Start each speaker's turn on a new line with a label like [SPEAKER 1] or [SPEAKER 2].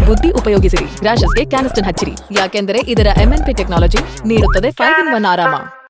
[SPEAKER 1] ಬುದ್ಧಿ ಉಪಯೋಗಿಸಿರಿ. ರ್ಯಾಷಸ್ಗೆ ಕ್ಯಾನಿಸ್ಟನ್ ಹಚ್ಚಿರಿ, ಯಾಕೆಂದರೆ ಇದರ MNP ಟೆಕ್ನಾಲಜಿ ನೀಡುತ್ತದೆ 5-in-1 ಆರಾಮ.